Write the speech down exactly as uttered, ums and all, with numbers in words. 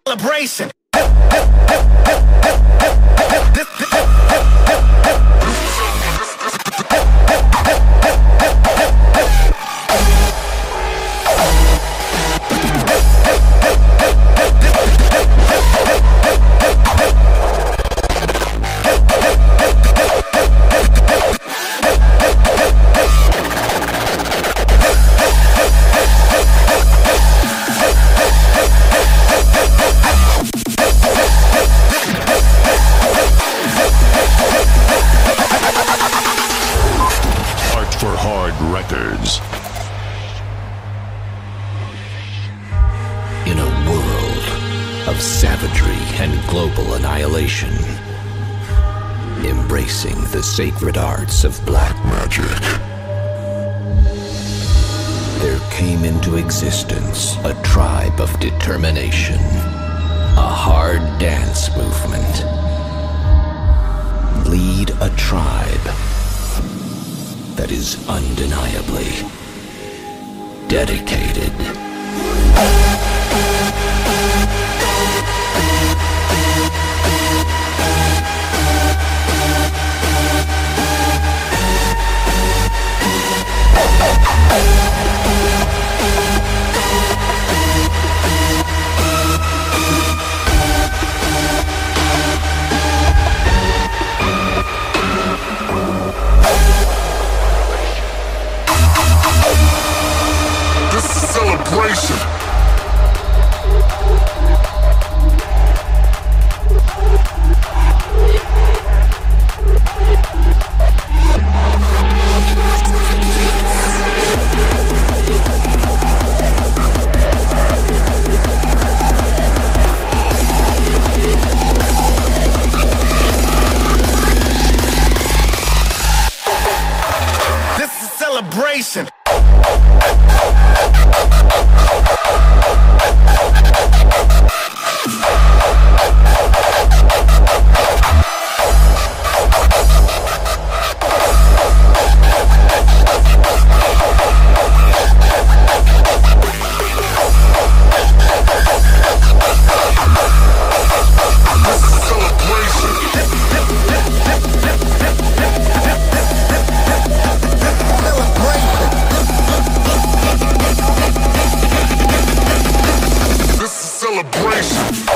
celebration. For Hard Records. In a world of savagery and global annihilation, embracing the sacred arts of black magic, there came into existence a tribe of determination, a hard dance movement. Lead a tribe that is undeniably dedicated. Celebration. This is celebration. Celebration.